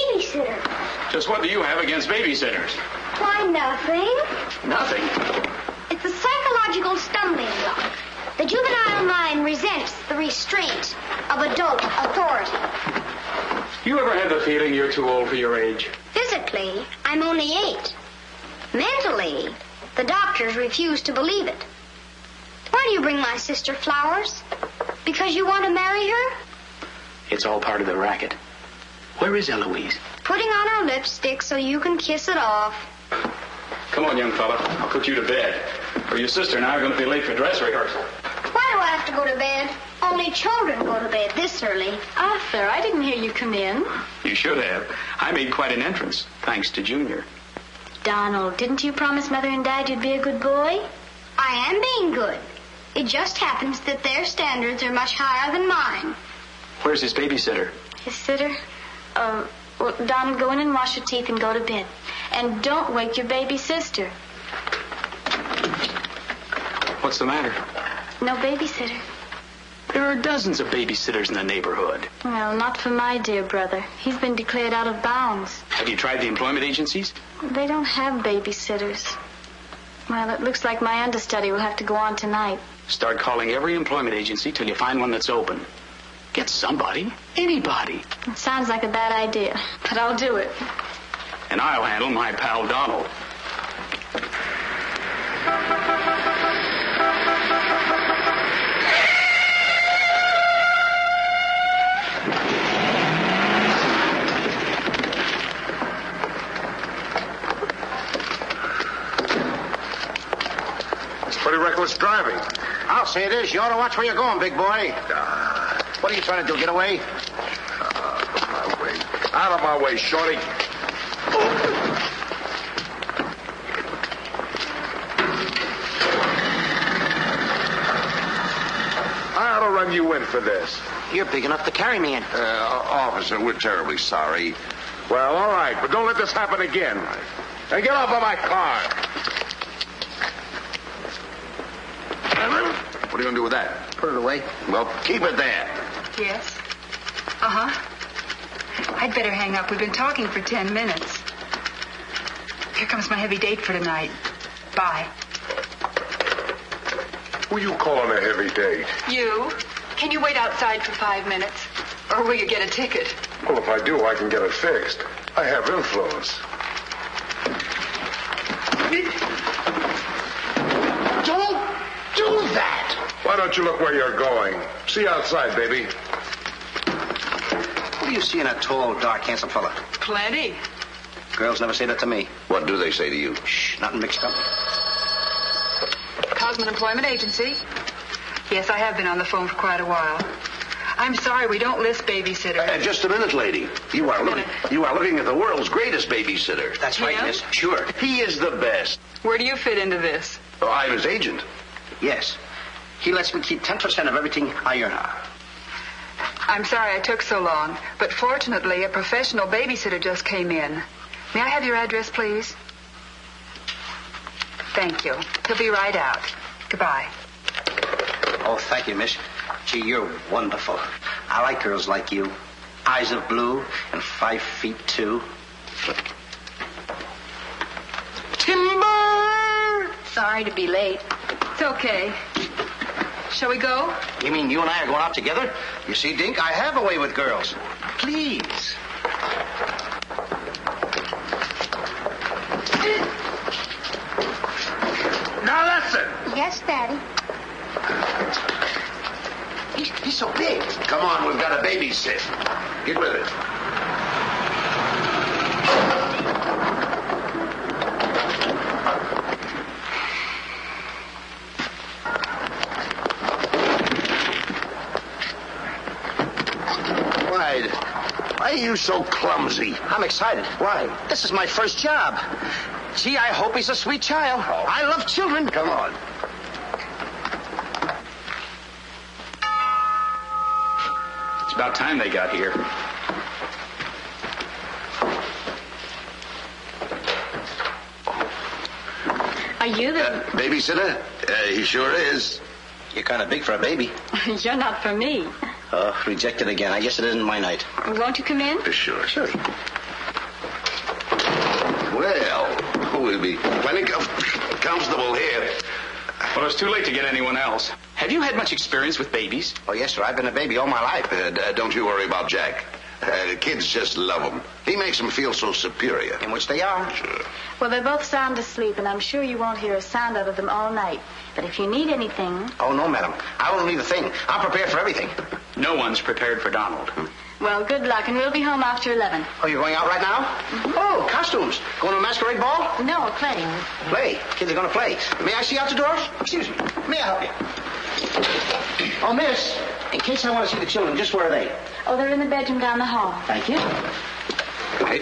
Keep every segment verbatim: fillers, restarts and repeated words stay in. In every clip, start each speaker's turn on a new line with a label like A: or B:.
A: babysitter.
B: Just what do you have against babysitters?
A: Why, nothing.
B: Nothing.
A: It's a psychological stumbling block. The juvenile mind resents the restraint of adult authority.
B: You ever had the feeling you're too old for your age?
A: Physically, I'm only eight. Mentally, the doctors refuse to believe it. Why do you bring my sister flowers? Because you want to marry her?
B: It's all part of the racket. Where is Eloise?
A: Putting on her lipstick so you can kiss it off.
B: Come on, young fella. I'll put you to bed. Or your sister and I are going to be late for dress rehearsal.
A: Why do I have to go to bed? Only children go to bed this early.
C: Arthur, I didn't hear you come in.
B: You should have. I made quite an entrance, thanks to Junior.
C: Donald, didn't you promise Mother and Dad you'd be a good boy?
A: I am being good. It just happens that their standards are much higher than mine.
B: Where's his babysitter?
C: His sitter? Uh, well, Donald, go in and wash your teeth and go to bed. And don't wake your baby sister.
B: What's the matter?
C: No babysitter.
B: There are dozens of babysitters in the neighborhood.
C: Well, not for my dear brother. He's been declared out of bounds.
B: Have you tried the employment agencies?
C: They don't have babysitters. Well, it looks like my understudy will have to go on tonight.
B: Start calling every employment agency till you find one that's open. Get somebody. Anybody.
C: It sounds like a bad idea, but I'll do it.
B: And I'll handle my pal Donald.
D: Pretty reckless driving.
E: I'll say it is. You ought to watch where you're going, big boy. Uh, what are you trying to do, get away?
D: Out of my way. Out of my way, shorty. I ought to run you in for this.
E: You're big enough to carry me in.
D: Uh, officer, we're terribly sorry. Well, all right, but don't let this happen again. And get off of my car. What are you going to do with that?
E: Put it away.
D: Well, keep it there.
F: Yes? Uh-huh. I'd better hang up. We've been talking for ten minutes. Here comes my heavy date for tonight. Bye.
D: Who you calling a heavy date?
F: You? Can you wait outside for five minutes? Or will you get a ticket?
D: Well, if I do, I can get it fixed. I have influence.
E: Don't do that!
D: Why don't you look where you're going? See outside, baby.
E: What do you see in a tall, dark, handsome fella?
F: Plenty.
E: Girls never say that to me.
D: What do they say to you?
E: Shh, nothing mixed up.
F: Cosman Employment Agency. Yes, I have been on the phone for quite a while. I'm sorry, we don't list babysitters.
G: Uh, just a minute, lady. You are looking. You are looking at the world's greatest babysitter.
E: That's right,
F: Yeah?
E: miss. Sure.
G: He is the best.
F: Where do you fit into this?
G: Oh, I'm his agent.
E: Yes. He lets me keep ten percent of everything I earn.
F: I'm sorry I took so long, but fortunately a professional babysitter just came in. May I have your address, please? Thank you. He'll be right out. Goodbye.
E: Oh, thank you, miss. Gee, you're wonderful. I like girls like you. Eyes of blue and five feet two. Timber!
C: Sorry to be late.
F: It's okay. Shall we go?
E: You mean you and I are going out together? You see, Dink, I have a way with girls. Please.
D: Now listen.
A: Yes, Daddy.
E: He's, he's so big.
G: Come on, we've got a babysit. Get with it. Why, why are you so clumsy?
E: I'm excited.
G: Why?
E: This is my first job. Gee, I hope he's a sweet child.
G: Oh.
E: I love children.
G: Come on.
B: It's about time they got here.
C: Are you the...
G: Uh, babysitter? Uh, he sure is.
E: You're kind of big for a baby.
C: You're not for me.
E: Oh, rejected again. I guess it isn't my night.
C: Won't you come in?
G: Uh, sure. Sure. We'll be plenty com- comfortable here.
B: Well, it's too late to get anyone else. Have you had much experience with babies?
E: Oh, yes, sir. I've been a baby all my life.
G: Uh, d- don't you worry about Jack. Uh, kids just love him. He makes them feel so superior.
E: In which they are.
G: Sure.
C: Well, they're both sound asleep, and I'm sure you won't hear a sound out of them all night. But if you need anything...
E: Oh, no, madam. I won't need a thing. I'm prepared for everything.
B: No one's prepared for Donald.
C: Well, good luck, and we'll be home after eleven.
E: Oh, you're going out right now? Mm-hmm. Oh, costumes. Going to a masquerade ball?
C: No, playing.
E: Play. Kids are going to play. May I see out the doors? Excuse me. May I help you? Oh, miss, in case I want to see the children, just where are they?
C: Oh, they're in the bedroom down the hall.
E: Thank you. Right.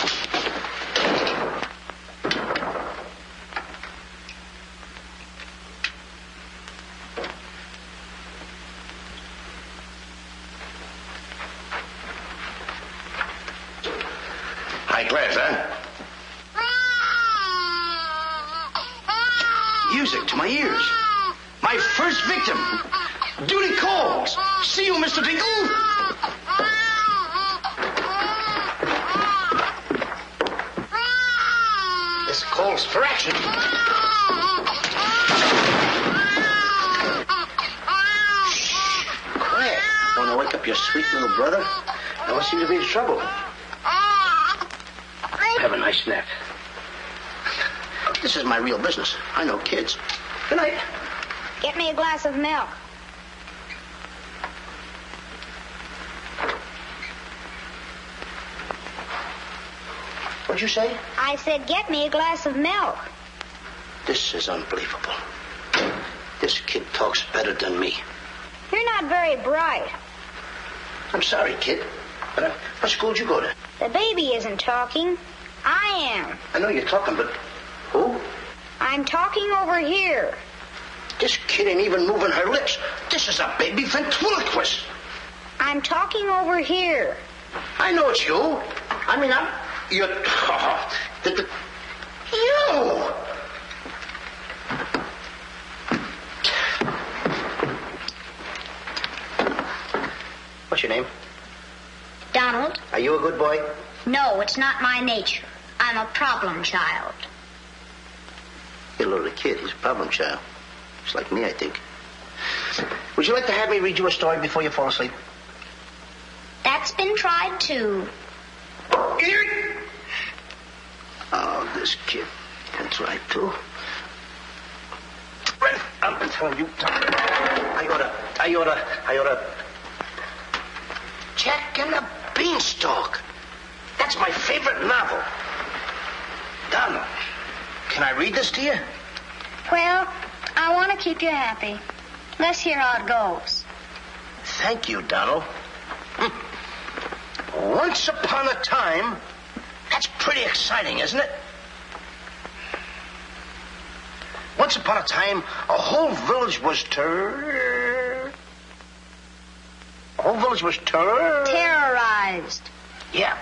G: High class, huh?
E: Music to my ears. My first victim. Duty calls. See you, Mister Dingle. This calls for action. Shh. Quiet. Want to wake up your sweet little brother? No one seems to be in trouble. Have a nice nap. This is my real business. I know kids. Good night.
A: Get me a glass of milk.
E: What'd you say?
A: I said, get me a glass of milk.
E: This is unbelievable. This kid talks better than me.
A: You're not very bright.
E: I'm sorry, kid. But uh, what school did you go to?
A: The baby isn't talking. I am.
E: I know you're talking, but who?
A: I'm talking over here.
E: This kid ain't even moving her lips. This is a baby ventriloquist.
A: I'm talking over here.
E: I know it's you. I mean, I'm... You're... Oh, the, the, you! What's your name?
A: Donald?
E: Are you a good boy?
A: No, it's not my nature. I'm a problem child.
E: You're a little kid. He's a problem child. Just like me, I think. Would you like to have me read you a story before you fall asleep?
A: That's been tried, too.
E: Oh, this kid can try too. I'm telling you, I oughta, I oughta, I oughta. Jack and the Beanstalk. That's my favorite novel. Donald, can I read this to you?
A: Well, I want to keep you happy. Let's hear how it goes.
E: Thank you, Donald. Once upon a time. That's pretty exciting, isn't it? Once upon a time, a whole village was ter... A whole village was ter...
A: Terrorized.
E: Yeah.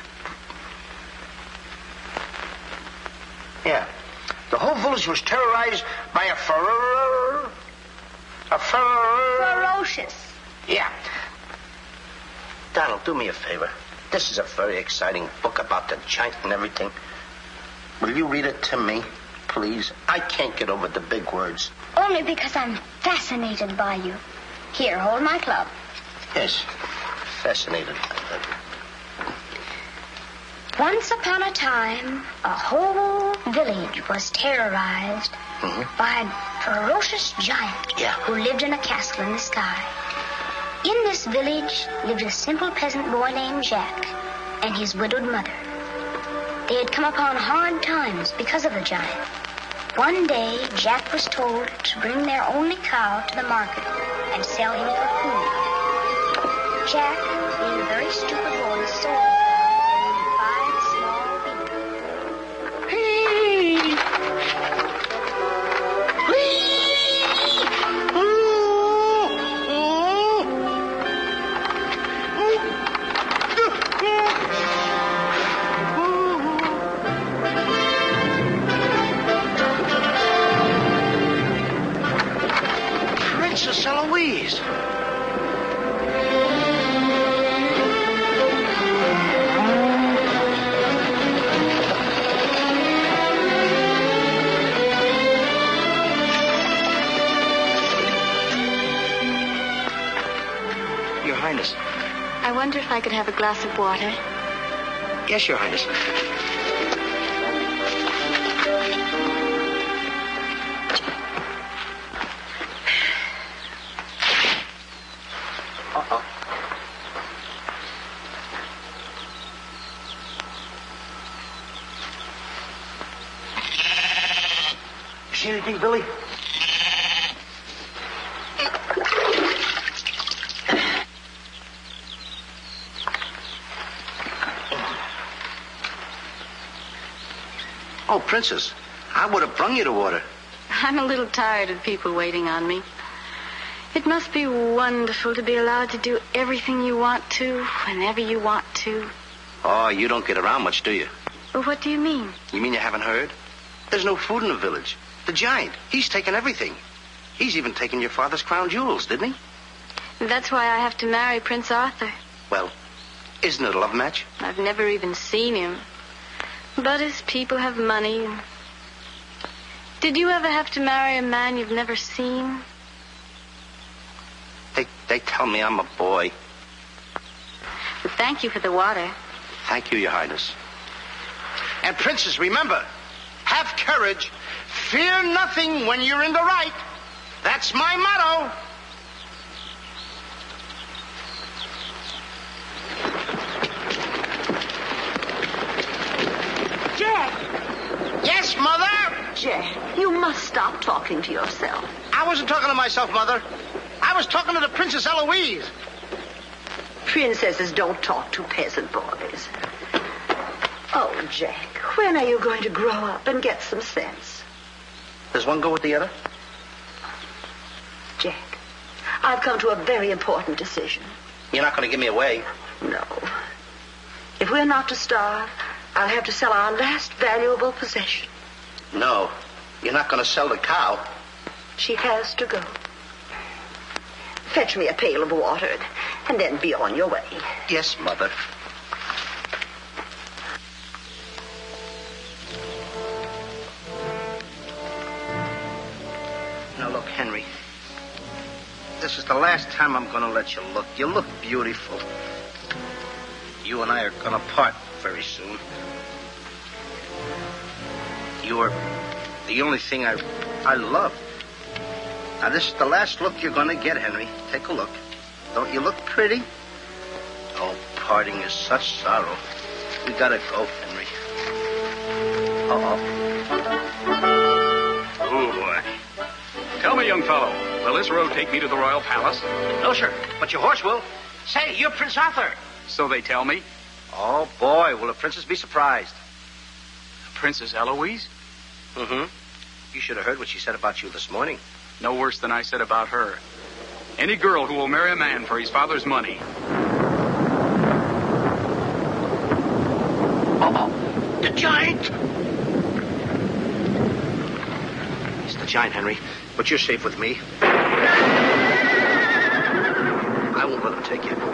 E: Yeah. The whole village was terrorized by a fer... A fer...
A: Ferocious.
E: Yeah. Donald, do me a favor. This is a very exciting book about the giant and everything. Will you read it to me, please? I can't get over the big words.
A: Only because I'm fascinated by you. Here, hold my club.
E: Yes, fascinated.
A: Once upon a time, a whole village was terrorized
E: Mm-hmm.
A: by a ferocious giant
E: Yeah.
A: who lived in a castle in the sky. In this village lived a simple peasant boy named Jack and his widowed mother. They had come upon hard times because of the giant. One day, Jack was told to bring their only cow to the market and sell him for food. Jack, being a very stupid boy, sold the cow and five small winners.
E: Hey! Princess Eloise.
C: wonder if I could have a glass of water.
E: Yes, Your Highness. Uh-oh. You see anything, Billy? Oh, Princess, I would have brung you the water.
C: I'm a little tired of people waiting on me. It must be wonderful to be allowed to do everything you want to, whenever you want to.
E: Oh, you don't get around much, do you?
C: Well, what do you mean?
E: You mean you haven't heard? There's no food in the village. The giant, he's taken everything. He's even taken your father's crown jewels, didn't he?
C: That's why I have to marry Prince Arthur.
E: Well, isn't it a love match?
C: I've never even seen him. But his people have money. Did you ever have to marry a man you've never seen?
E: They they tell me I'm a boy.
C: Well, thank you for the water.
E: Thank you, Your Highness. And Princess, remember, have courage. Fear nothing when you're in the right. That's my motto.
H: Jack!
E: Yes, Mother?
H: Jack, you must stop talking to yourself.
E: I wasn't talking to myself, Mother. I was talking to the Princess Eloise.
H: Princesses don't talk to peasant boys. Oh, Jack, when are you going to grow up and get some sense?
E: Does one go with the other?
H: Jack, I've come to a very important decision.
E: You're not going to give me away.
H: No. If we're not to starve, I'll have to sell our last valuable possession.
E: No, you're not going to sell the cow.
H: She has to go. Fetch me a pail of water, and then be on your way.
E: Yes, Mother. Now, look, Henry. This is the last time I'm going to let you look. You look beautiful. You and I are going to part very soon. You are the only thing I, I love. Now, this is the last look you're going to get, Henry. Take a look. Don't you look pretty? Oh, parting is such sorrow. We got to go, Henry. Uh-oh.
B: Oh, boy. Tell me, young fellow, will this road take me to the royal palace?
E: No, sir, but your horse will. Say, you're Prince Arthur.
B: So they tell me.
E: Oh, boy, will the princess be surprised.
B: Princess Eloise?
E: Mm-hmm. You should have heard what she said about you this morning.
B: No worse than I said about her. Any girl who will marry a man for his father's money.
E: Uh-oh. The giant! It's the giant, Henry. But you're safe with me. I won't let him take you.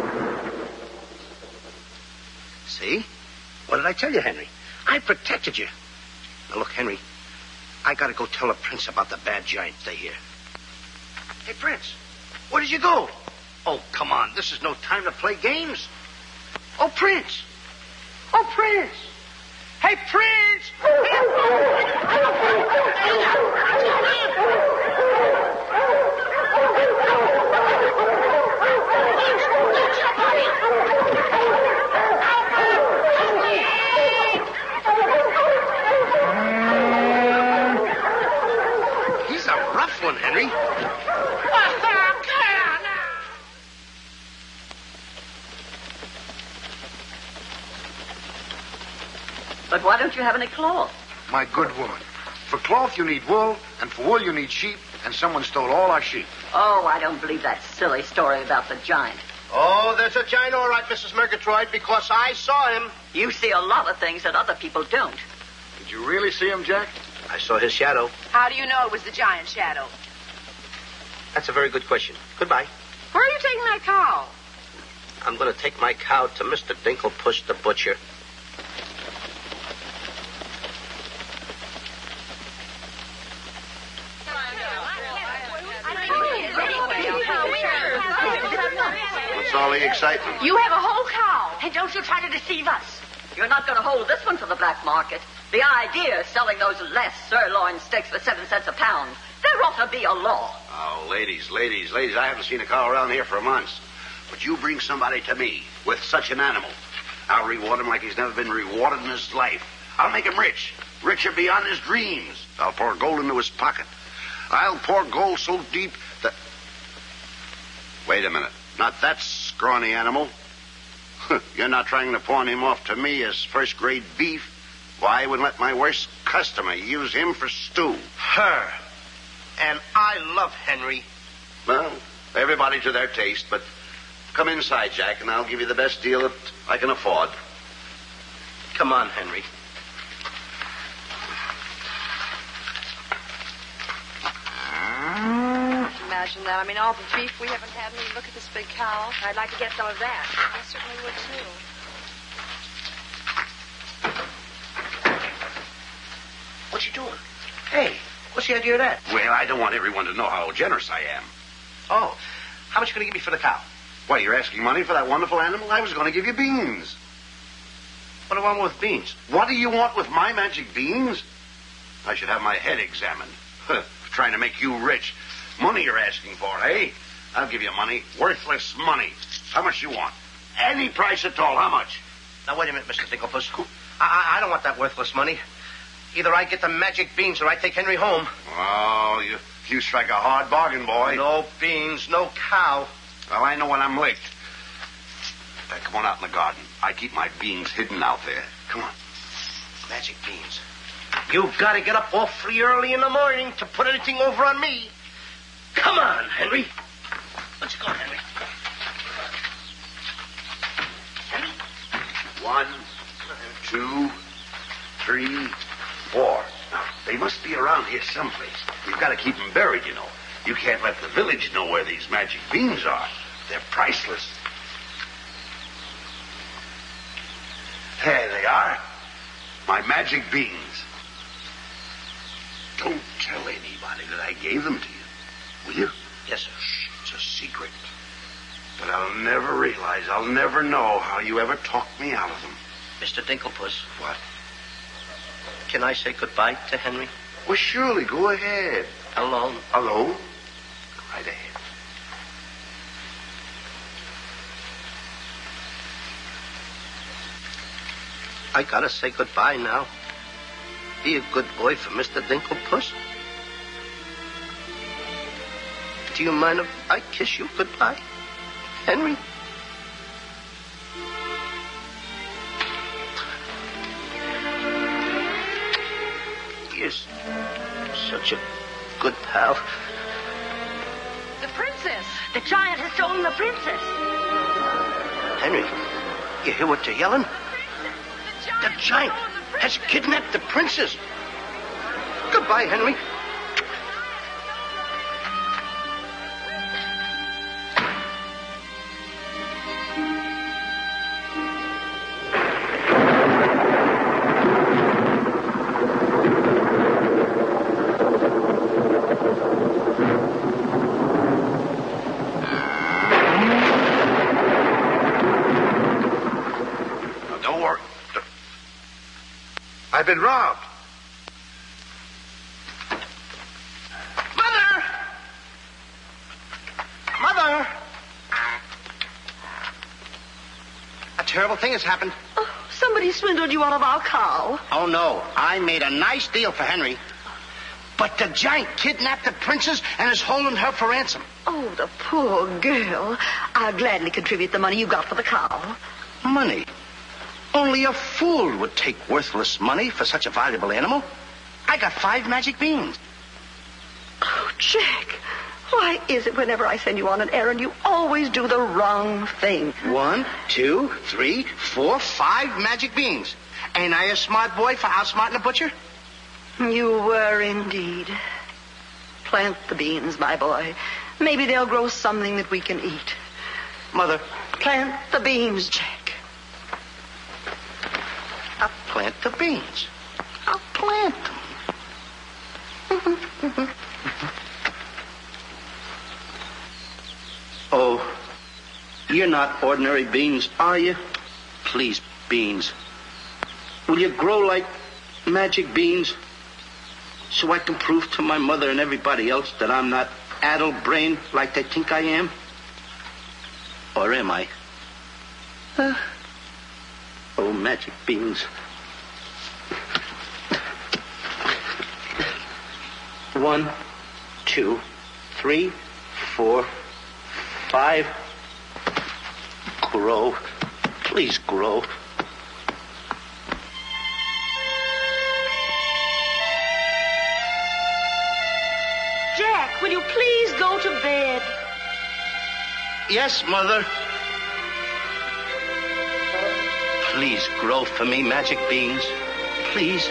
E: See? What did I tell you, Henry? I protected you. Now, look, Henry, I gotta go tell the prince about the bad giant they hear. Hey, Prince, where did you go? Oh, come on. This is no time to play games. Oh, Prince. Oh, Prince. Hey, Prince. He's a rough one, Henry.
H: But why don't you have any cloth?
I: My good woman, for cloth you need wool, and for wool you need sheep, and someone stole all our sheep.
H: Oh, I don't believe that silly story about the giant.
E: Oh, there's a giant, all right, Missus Murgatroyd, because I saw him.
H: You see a lot of things that other people don't.
I: Did you really see him, Jack?
E: I saw his shadow.
J: How do you know it was the giant shadow?
E: That's a very good question. Goodbye.
J: Where are you taking my cow?
E: I'm going to take my cow to Mister Dinklepuss the butcher. What's all the excitement?
J: You have a whole cow.
H: And don't you try to deceive us. You're not going to hold this one for the black market. The idea of selling those less sirloin steaks for seven cents a pound. There ought to be a law.
E: Oh, ladies, ladies, ladies, I haven't seen a cow around here for months. But you bring somebody to me with such an animal, I'll reward him like he's never been rewarded in his life. I'll make him rich, richer beyond his dreams. I'll pour gold into his pocket. I'll pour gold so deep that... Wait a minute. Not that scrawny animal. You're not trying to pawn him off to me as first-grade beef? Why, I would let my worst customer use him for stew.
K: Her. And I love Henry.
E: Well, everybody to their taste, but come inside, Jack, and I'll give you the best deal that I can afford.
K: Come on, Henry.
J: Imagine that. I mean, all the beef we haven't had, and we look at this big cow. I'd like to get some of that. I certainly would, too.
K: What you doing? Hey, what's the idea of that?
E: Well, I don't want everyone to know how generous I am.
K: Oh, how much you going to give me for the cow?
E: Why, you're asking money for that wonderful animal? I was going to give you beans.
K: What do I want with beans?
E: What do you want with my magic beans? I should have my head examined. Trying to make you rich. Money you're asking for, eh? I'll give you money. Worthless money. How much you want? Any price at all. How much?
K: Now, wait a minute, Mister Dinklepuss. I, I, I don't want that worthless money. Either I get the magic beans or I take Henry home.
E: Oh, you, you strike a hard bargain, boy.
K: No beans, no cow.
E: Well, I know when I'm licked. Now, come on out in the garden. I keep my beans hidden out there. Come on.
K: Magic beans. You've got to get up awfully early in the morning to put anything over on me. Come on, Henry. Let's go, Henry. Henry?
E: One, two, three, four. Now, they must be around here someplace. We've got to keep them buried, you know. You can't let the village know where these magic beans are. They're priceless. There they are. My magic beans. Don't tell anybody that I gave them to you. Will you?
K: Yes, sir.
E: Shh, it's a secret. But I'll never realize, I'll never know how you ever talked me out of them.
K: Mister Dinklepuss.
E: What?
K: Can I say goodbye to Henry?
E: Well, surely, go ahead.
K: Alone?
E: Alone? Go right ahead.
K: I gotta say goodbye now. Be a good boy for Mister Dinklepuss. Do you mind if I kiss you goodbye, Henry? You're such a good pal.
H: The princess. The giant has stolen the princess.
K: Henry, you hear what they're yelling? The giant has kidnapped the princess. Goodbye, Henry.
E: I've been robbed.
K: Mother! Mother! A terrible thing has happened.
H: Oh, somebody swindled you out of our cow.
K: Oh, no. I made a nice deal for Henry. But the giant kidnapped the princess and is holding her for ransom.
H: Oh, the poor girl. I'll gladly contribute the money you got for the cow.
K: Money? Only a fool would take worthless money for such a valuable animal. I got five magic beans.
H: Oh, Jack, why is it whenever I send you on an errand, you always do the wrong thing?
K: One, two, three, four, five magic beans. Ain't I a smart boy for outsmarting a butcher?
H: You were indeed. Plant the beans, my boy. Maybe they'll grow something that we can eat.
K: Mother.
H: Plant the beans, Jack.
K: I'll plant the beans. I'll plant them. Oh, You're not ordinary beans, are you? Please, beans. Will you grow like magic beans so I can prove to my mother and everybody else that I'm not addle-brained like they think I am? Or am I? Uh, oh, magic beans. One, two, three, four, five. Grow. Please grow.
L: Jack, will you please go to bed?
K: Yes, Mother. Please grow for me, magic beans. Please.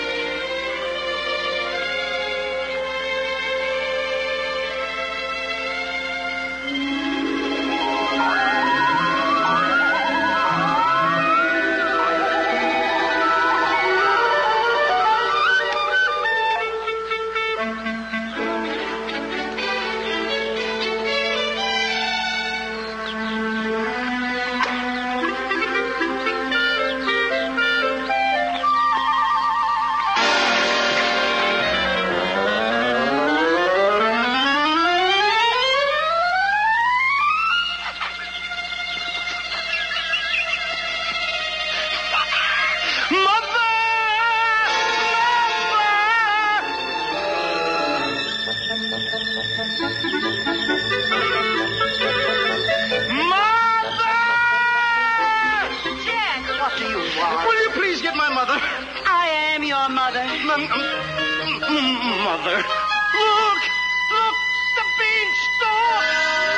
K: Mother, look! Look! The beanstalk!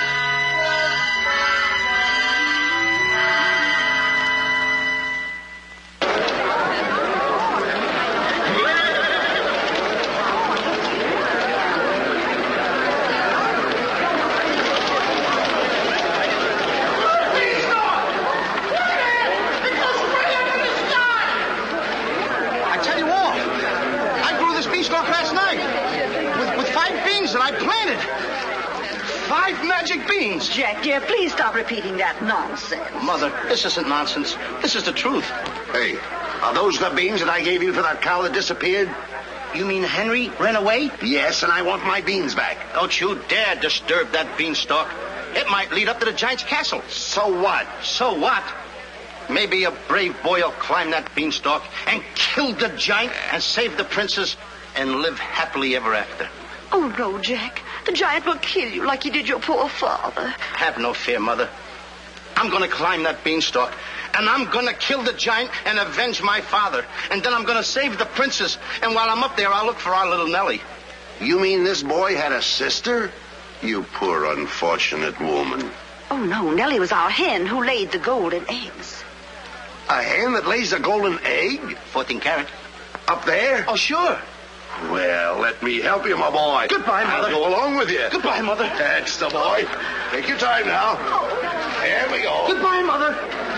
I: I tell you all, I grew this beanstalk last night with, with five beans that I planted. Five magic beans.
L: Jack, dear, please stop repeating that nonsense.
K: Mother, this isn't nonsense. This is the truth.
G: Hey, are those the beans that I gave you for that cow that disappeared?
K: You mean Henry ran away?
G: Yes, and I want my beans back.
K: Don't you dare disturb that beanstalk. It might lead up to the giant's castle.
G: So what?
K: So what? Maybe a brave boy will climb that beanstalk and kill the giant and save the princess and live happily ever after.
L: Oh, no, Jack. The giant will kill you like he did your poor father.
K: Have no fear, Mother. I'm going to climb that beanstalk, and I'm going to kill the giant and avenge my father. And then I'm going to save the princess. And while I'm up there, I'll look for our little Nellie.
G: You mean this boy had a sister? You poor unfortunate woman.
L: Oh, no. Nellie was our hen who laid the golden eggs.
G: A hen that lays a golden egg?
K: fourteen carat.
G: Up there?
K: Oh, sure.
G: Well, let me help you, my boy.
K: Goodbye, Mother.
G: I'll go along with you.
K: Goodbye, Mother.
G: That's the boy. Take your time now. There we go.
K: Goodbye, Mother.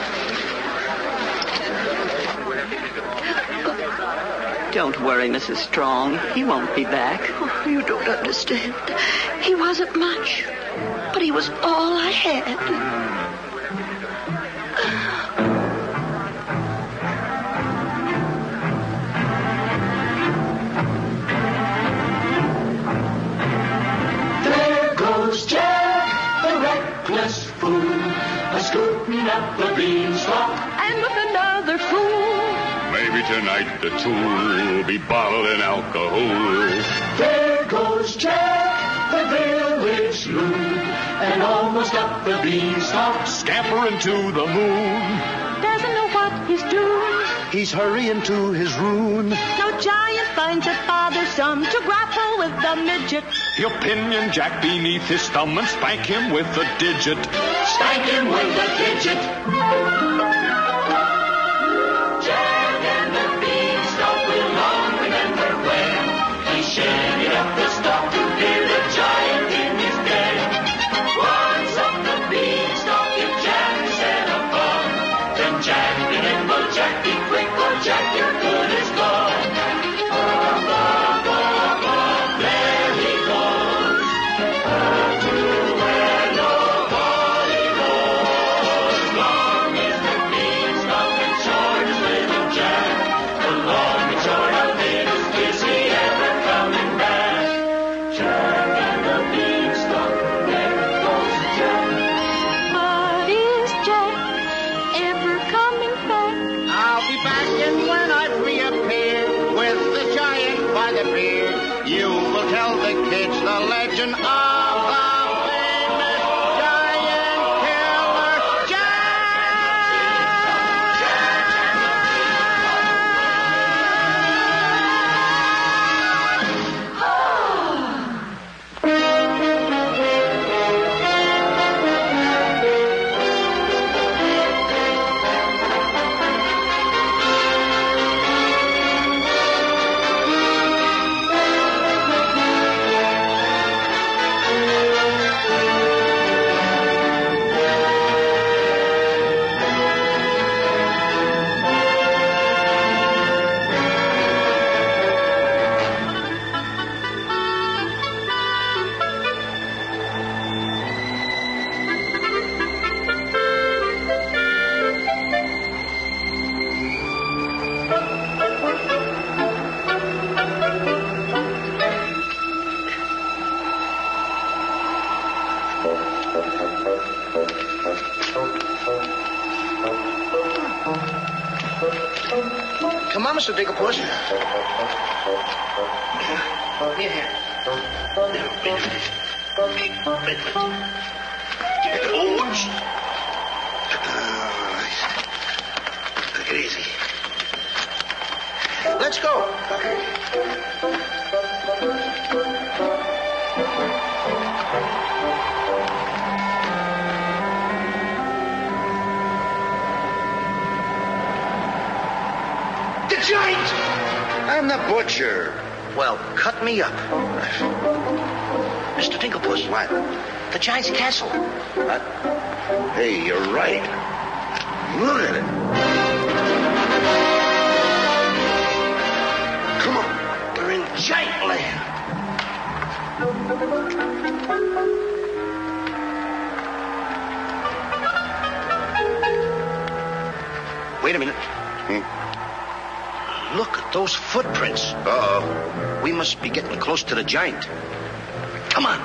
M: Don't worry, Missus Strong. He won't be back.
L: Oh, you don't understand. He wasn't much, but he was all I had.
N: Jack, the reckless fool, a scooting up the beanstalk,
L: and with another fool.
O: Maybe tonight the two will be bottled in alcohol.
N: There goes Jack, the village loon, and almost up the beanstalk,
O: scampering to the moon.
L: Doesn't know what he's doing.
P: He's hurrying to his ruin.
L: No giant finds it bothersome to grapple with the midget.
O: He'll pinion Jack beneath his thumb and spank him with a digit.
N: Spank him with a digit. Jack and the beanstalk will long remember when he shinned up the stalk to hear the giant in his den. Once up the beanstalk, if Jack set a fun, then Jack be nimble, Jack be quick, or Jack your good is gone. Up, up, up, up, there he goes, up to where nobody knows.
I: appear. You will tell the kids the legend of the famous giant killer Come on, Mister Digglepuss. Here, here.
E: Oops. Take it easy.
I: Let's go.
E: The giant!
I: I'm the butcher.
E: Well, cut me up. Mister Digglepuss.
I: What?
E: The giant's castle.
I: What? Hey, you're right. Look at it.
E: Come on. We're in giant land. Wait a minute.
I: Hmm?
E: Look at those footprints.
I: Uh-oh.
E: We must be getting close to the giant. Come on.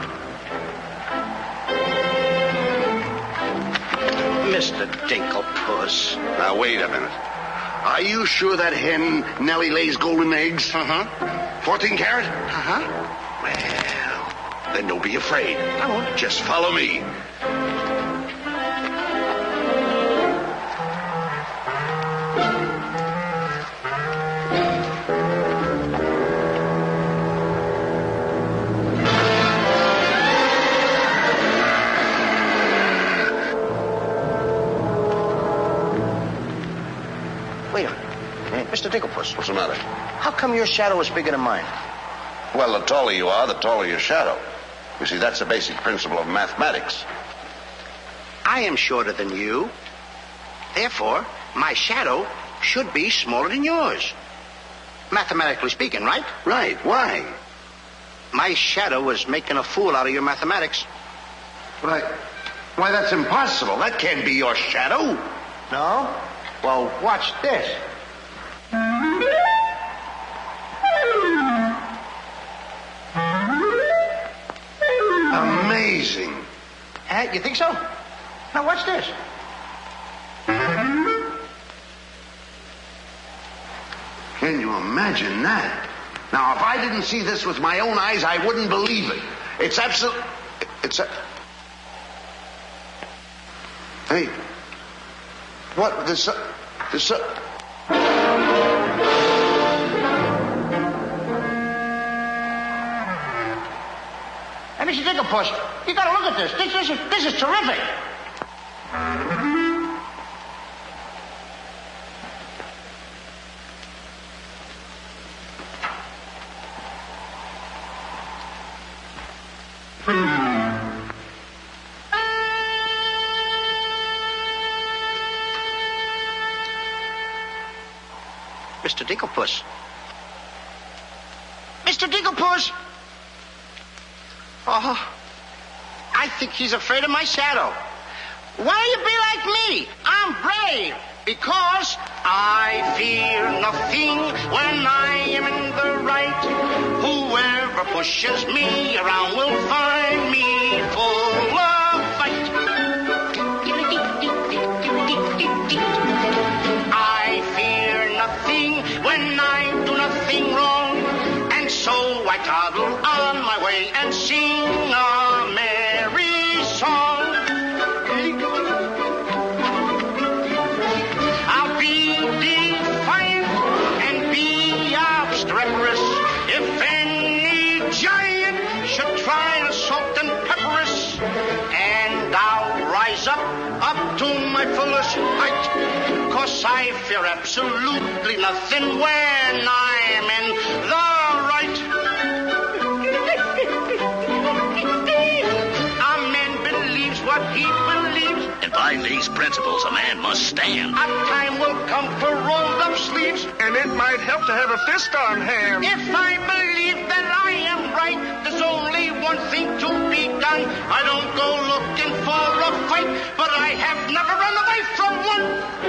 E: Mister Dinklepuss.
I: Now, wait a minute. Are you sure that hen Nellie lays golden eggs?
E: Uh-huh.
I: fourteen carat?
E: Uh-huh.
I: Well, then don't be afraid.
E: I won't.
I: Just follow me.
E: Wait a minute. Hey, Mister Digglepuss.
I: What's the matter?
E: How come your shadow is bigger than mine?
I: Well, the taller you are, the taller your shadow. You see, that's a basic principle of mathematics.
E: I am shorter than you. Therefore, my shadow should be smaller than yours. Mathematically speaking, right?
I: Right. Why?
E: My shadow is making a fool out of your mathematics.
I: Why, why, that's impossible. That can't be your shadow.
E: No? Well, watch this.
I: Amazing.
E: Eh, you think so? Now watch this.
I: Can you imagine that? Now, if I didn't see this with my own eyes, I wouldn't believe it. It's absolute. It's a. Hey. What? This. Uh, this. Uh...
E: Hey, Mister Digglepuss, you gotta look at this. This, this, is, this is terrific. Mister Digglepuss. Mister Digglepuss! Oh, I think he's afraid of my shadow. Why don't you be like me? I'm brave because I fear nothing when I am in the right. Whoever pushes me around will find me full of fight. I fear nothing when I do nothing wrong, and so
I: I toddle on my way and sing a merry song. I'll be defiant and be obstreperous if any giant should try to salt and pepper us. And I'll rise up, up to my fullest height, 'cause I fear absolutely nothing when I'm in the right. A man believes what he believes,
Q: And by these principles, a man must stand.
I: a time will come for rolled up sleeves,
R: And it might help to have a fist on hand.
I: if I believe that I am right, there's only one thing to be done. I don't go looking for a fight, but I have never run away from one.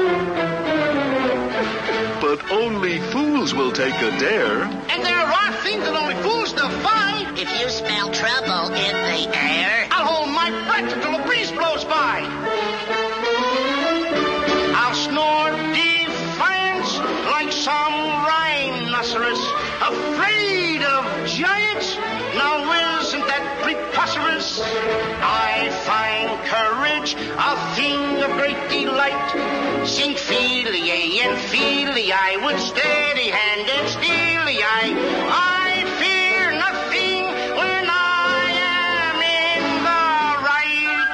R: But only fools will take a dare.
I: And there are things that only fools defy.
S: If you smell trouble in the air,
I: I'll hold my breath until a breeze blows by. I'll snore defiance like some rhinoceros, afraid of giants. Now isn't that preposterous? I find courage a thing of great delight. Sing Feely and Feely, I with steady hand and steely eye. I fear nothing when I am in the right.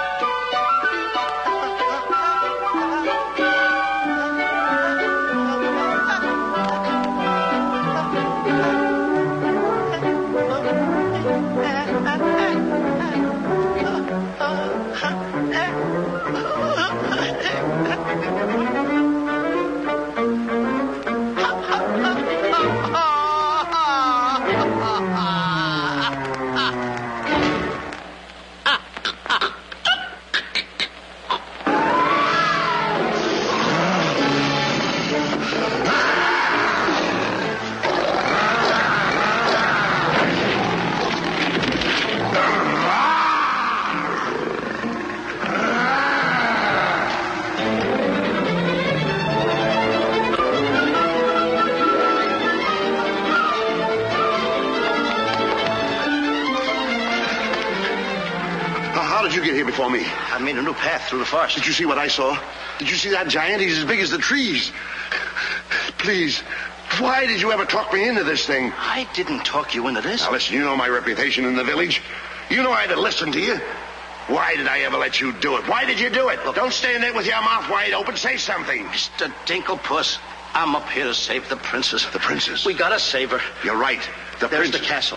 D: How did you get here before me?
E: I made a new path through the forest.
D: Did you see what I saw? Did you see that giant? He's as big as the trees. Please, why did you ever talk me into this thing?
E: I didn't talk you into this.
D: Now listen, you know my reputation in the village. You know I had to listen to you. Why did I ever let you do it? Why did you do it? Look, don't stand there with your mouth wide open. Say something.
E: Mister Dinklepuss, I'm up here to save the princess.
D: The princess?
E: We gotta save her.
D: You're right. The
E: There's
D: princess.
E: the castle.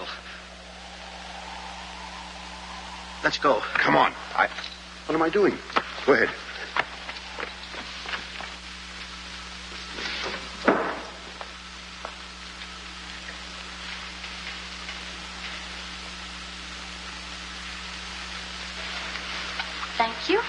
E: Let's go.
D: Come on. I... What am I doing? Go ahead.
C: Thank you.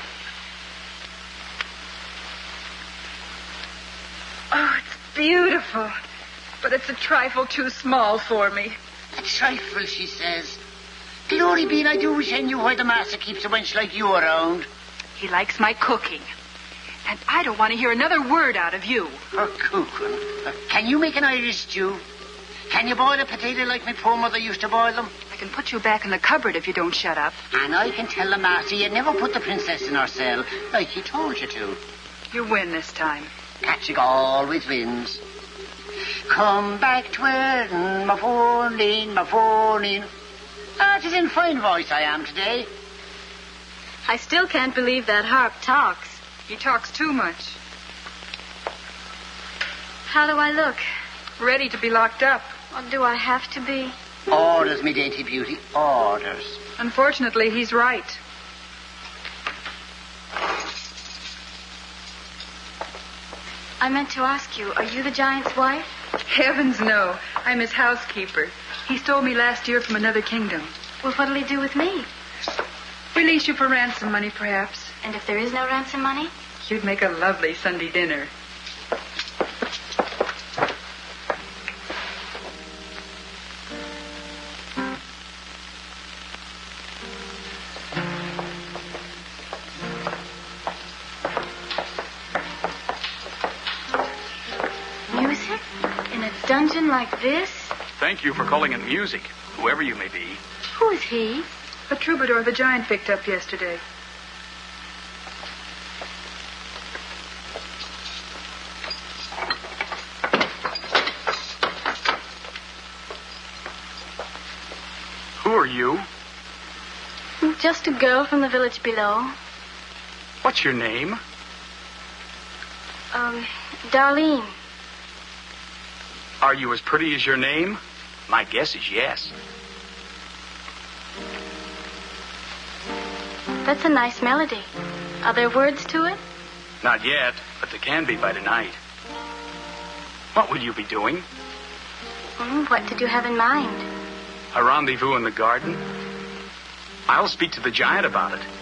F: Oh, it's beautiful. But it's a trifle too small for me.
S: a trifle, she says. Glory be, I do wish I knew why the master keeps a wench like you around.
F: He likes my cooking. And I don't want to hear another word out of you.
S: Her cooking. Uh, can you make an Irish stew? Can you boil a potato like my poor mother used to boil them?
F: I can put you back in the cupboard if you don't shut up.
S: And I can tell the master you never put the princess in her cell, like he told you to.
F: You win this time.
S: Catching always wins. Come back to where my phone in, my phone in. Ah, it is in fine voice I am today.
C: I still can't believe that harp talks.
F: He talks too much.
C: How do I look?
F: Ready to be locked up.
C: Or do I have to be?
S: Orders, me dainty beauty, orders.
F: Unfortunately, he's right.
C: I meant to ask you, are you the giant's wife?
F: Heavens, no. I'm his housekeeper. He stole me last year from another kingdom.
C: Well, what'll he do with me?
F: Release you for ransom money, perhaps.
C: And if there is no ransom money?
F: You'd make a lovely Sunday dinner.
C: Music? In a dungeon like this?
B: Thank you for calling in music, whoever you may be.
C: Who is he?
F: A troubadour the giant picked up yesterday.
B: Who are you?
C: Just a girl from the village below.
B: What's your name?
C: Um, Darlene.
B: Are you as pretty as your name? My guess is yes.
C: That's a nice melody. Are there words to it?
B: Not yet, but there can be by tonight. What will you be doing?
C: Mm, what did you have in mind?
B: A rendezvous in the garden? I'll speak to the giant about it.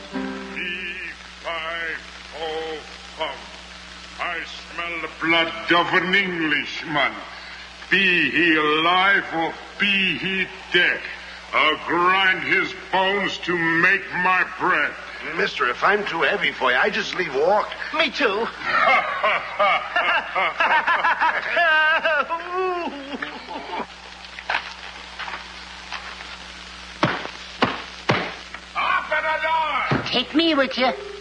T: Oh, come. I smell the blood of an Englishman. Be he alive or be he dead, I'll grind his bones to make my bread.
D: Mister, if I'm too heavy for you, I just leave walk.
E: Me too.
S: Take me with you.